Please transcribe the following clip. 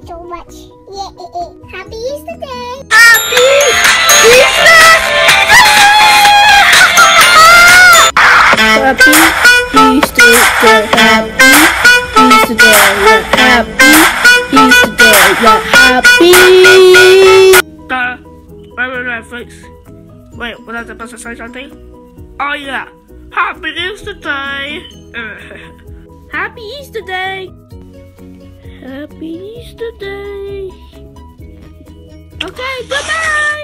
so much. Yeah, Happy Easter Day! Happy Easter! Happy Easter Day! Happy Easter Day! Happy Easter Day! Happy! Wait, folks. Wait, was I supposed to say something? Oh yeah! Happy Easter Day! Happy Easter Day! Happy Easter Day! Okay, goodbye!